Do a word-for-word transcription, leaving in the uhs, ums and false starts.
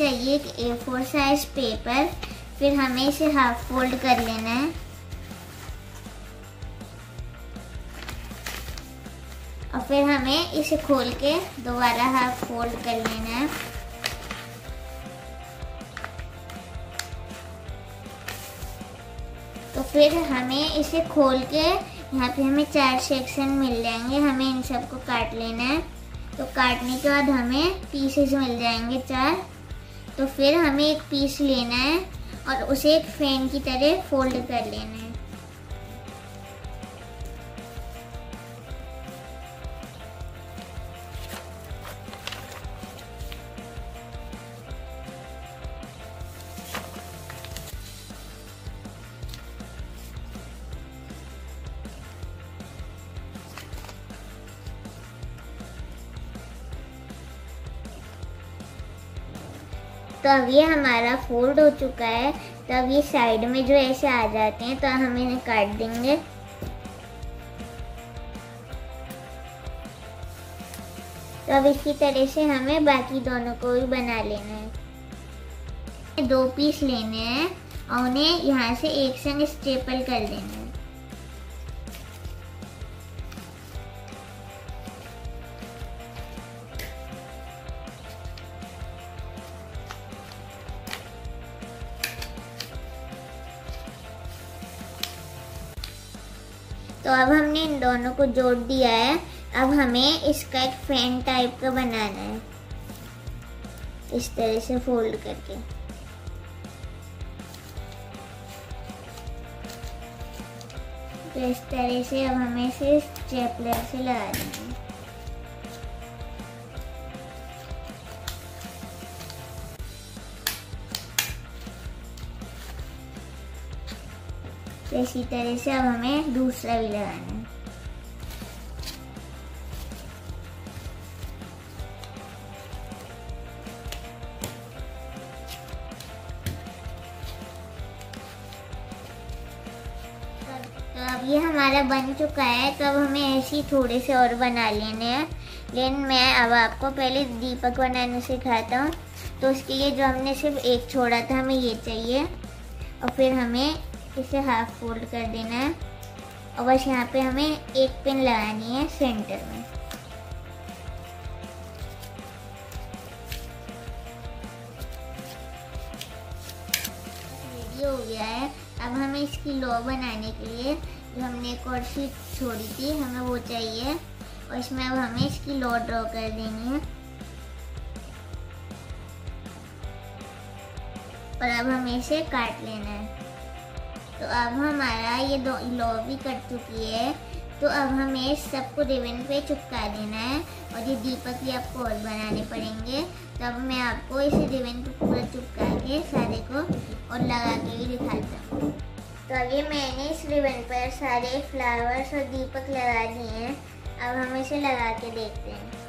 चाहिए एक ए four size paper. फिर हमें इसे हाफ फोल्ड कर लेना है और फिर हमें इसे खोल के दोबारा हाफ फोल्ड कर लेना है। तो फिर हमें इसे खोल के यहाँ पे हमें चार सेक्शन मिल जाएंगे, हमें इन सबको काट लेना है। तो काटने के बाद हमें पीसेस मिल जाएंगे चार। तो फिर हमें एक पीस लेना है और उसे एक फैन की तरह फोल्ड कर लेना है। तो अब ये हमारा फोल्ड हो चुका है। तो अब ये साइड में जो ऐसे आ जाते हैं तो हम इन्हें काट देंगे। तो अब इसी तरह से हमें बाकी दोनों को भी बना लेना है। दो पीस लेने हैं और उन्हें यहाँ से एक संग स्टेपल कर देना है। तो अब हमने इन दोनों को जोड़ दिया है। अब हमें इसका एक फैन टाइप का बनाना है, इस तरह से फोल्ड करके। तो इस तरह से अब हमें इसे स्टेपलर से लगा देना है। तो इसी तरह से अब हमें दूसरा भी लगाना है। तो अब ये हमारा बन चुका है। तो अब हमें ऐसे ही थोड़े से और बना लेने हैं। लेकिन मैं अब आपको पहले दीपक बनाने सिखाता हूँ। तो उसके लिए जो हमने सिर्फ एक छोड़ा था हमें ये चाहिए और फिर हमें इसे हाफ फोल्ड कर देना है और बस यहाँ पे हमें एक पिन लगानी है सेंटर में। रेडी हो गया है। अब हमें इसकी लॉ बनाने के लिए जो हमने एक और शीट छोड़ी थी हमें वो चाहिए और इसमें अब हमें इसकी लॉ ड्रॉ कर देनी है। और अब हमें इसे काट लेना है। तो अब हमारा ये दो लॉ भी कट चुकी है। तो अब हमें सबको रिबन पे चिपका देना है और ये दीपक भी आपको और बनाने पड़ेंगे। तो अब मैं आपको इस रिबन पे पूरा चिपका के सारे को और लगा के भी दिखाता हूँ। तो अभी मैंने इस रिबन पर सारे फ्लावर्स और दीपक लगा दिए हैं। अब हम इसे लगा के देखते हैं।